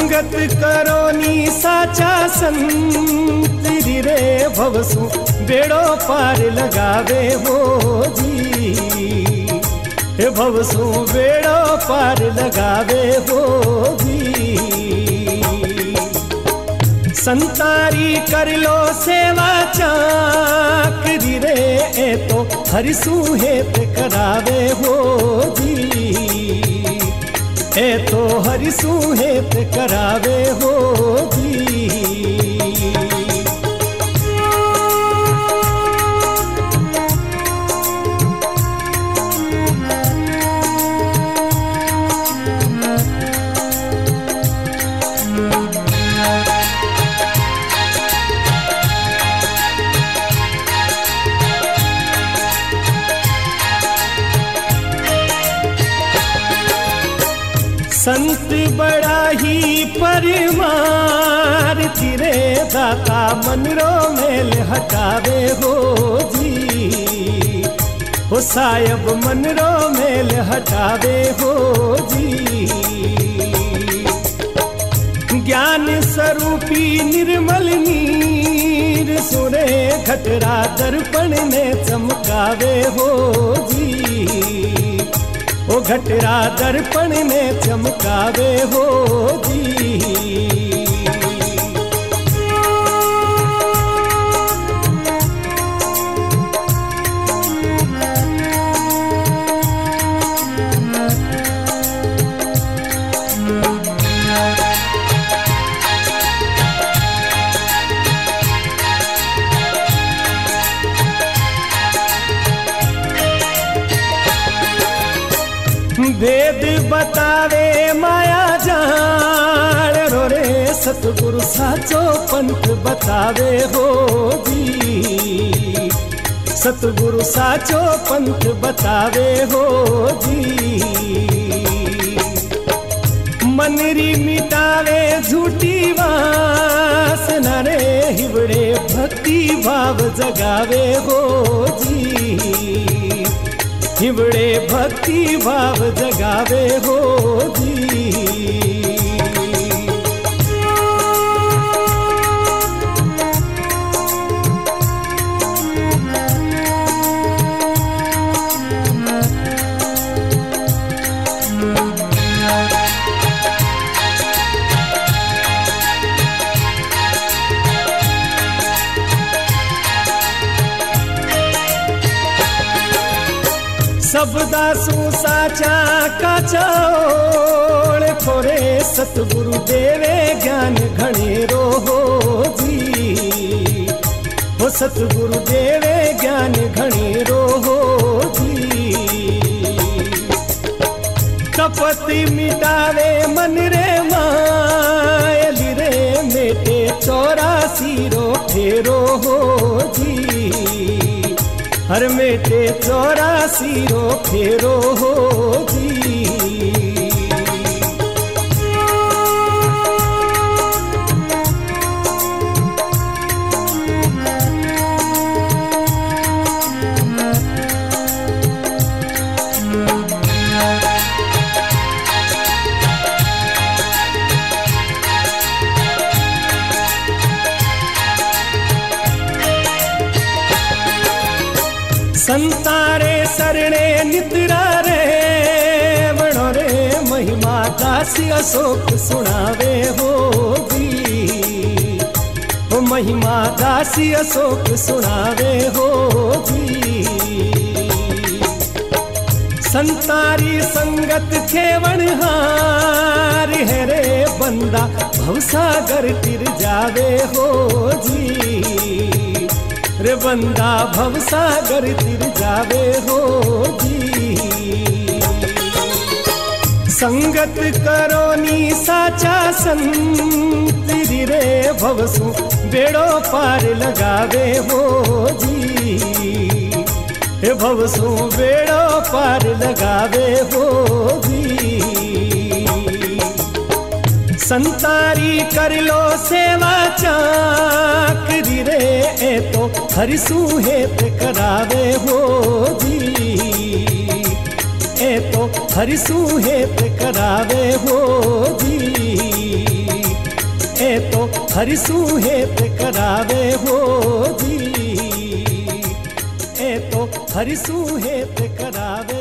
संगत करो नी साचा संत रे भवसु बेड़ो पार लगावे हो जी, हे भवसु बेड़ो पार लगावे हो जी। संतारी कर लो सेवा चाकरी रे ए तो हरिसु हेत करावे हो जी, ए तो हरिसु हेत करावे हो जी। संत बड़ा ही परिमार थिरे दाता मनरो मेल हटावे हो जी, हो सायब मनरो मेल हटावे हो जी। ज्ञान स्वरूपी निर्मल नीर सुरे घटरा दर्पण में चमकावे हो जी, ओ घटरा दर्पण में चमकावे हो जी। वेद बतावे माया जान रो रे सतगुरु साचो पंथ बतावे हो जी, सतगुरु साचो पंथ बतावे हो जी। मनरी मिटावे झूठी वासना रे हिवड़े भक्ति भाव जगावे हो जी, हिवड़े भक्ति भाव जगावे हो जी। सब दासू साचा का चौड़ खोरे सतगुरु देवे ज्ञान घणेरो हो जी, हो सतगुरु देवे ज्ञान घणेरो हो जी। कपति मिटावे मन रे मायली रे मेटे 84 रो फेरो हो जी, हर मेटे 84 रो फेरो हो जी। संतारे सरणे नितरा रे बड़ो रे महिमा दासी अशोक सुनावे हो जी, हो महिमा दासी अशोक सुनावे हो जी। संतारी संगत खेवण हार है रे बंदा भवसागर तिर जावे हो जी, रे बंदा भवसागर तिर जावे हो जी। संगत करो नी साचा संत रे भवसु बेड़ो पार लगावे हो जी, हे भवसु बेड़ो पार लगावे हो जी। संतारी कर लो सेवा चाकरी रे ए तो हरिसु हेत करावे हो जी, ए तो हरिसु हेत करावे हो जी। हरी सूहे पे करावे हो जी, ए तो हरी सूहे पे करावे